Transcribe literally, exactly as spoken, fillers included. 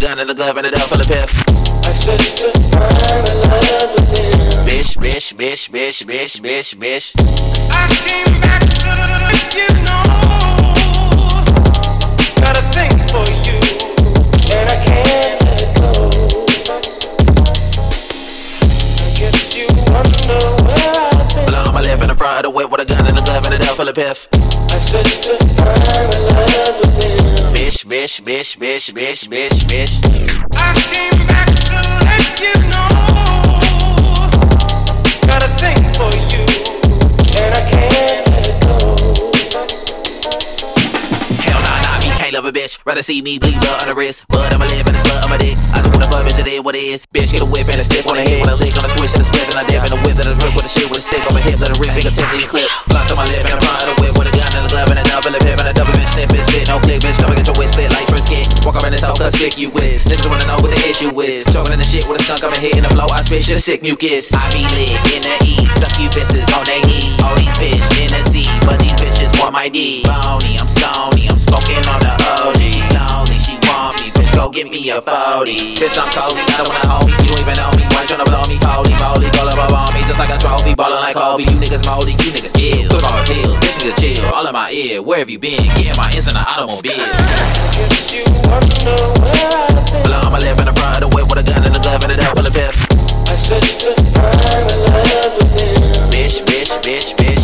gun and a glove and a dove full of piff. I searched to find a love within. Bitch, bitch, bitch, bitch, bitch, bitch, bitch. I came back to let you know. Got a thing for you, and I can't let go. I guess you wonder where I've been. Well, I'ma live in the front of the whip with a gun and a glove and a dove full of piff. I searched to find a love within. Bitch, bitch, bitch, bitch, bitch, bitch, bitch. I came back to let you know. Got a thing for you, and I can't let go. Hell nah, nah, me can't love a bitch. Rather see me bleed blood on the wrist. But I'ma live in the slut on my dick. I just wanna fuck bitch, it is what it is. Bitch, get a whip and a stiff on the head. When I lick on the switch and a split, and I dip in the whip, then I drip with a shit with a stick on my hip. Let a rip, fingertip, leave a clip. Blunts on my lip, and the front of the whip with a gun and a glove and a dove full of pip. And a double bitch sniff it, spit, no click, bitch. Come and get your whip split like Trisket. Walk up in this hoe, conspicuous. Niggas wanna know what the issue is. Choking in the shit with a skunk, I'm hitting the flow. I spit shit, a sick mucus. I be lit in the east, suck you bitches on they knees. All these fish in the sea, but these bitches want my D. Bony, I'm stony, I'm smoking on the O G. She lonely, she want me, bitch, go get me a forty. Bitch, I'm cozy, I don't wanna hold me. You don't even know me, why you tryna blow me? Holy moly, go up on me just like a trophy. Ballin' like Kobe, you niggas moldy, you niggas ill. Put on a pill, bitch, need to chill. All in my ear, where have you been? Getting my ends in the automobile. Guess you wonder where I've been. Well, I'ma live in the front of the whip with a gun and a glove and a dove full of piff. I searched to find a love within. Bitch, bitch, bitch, bitch,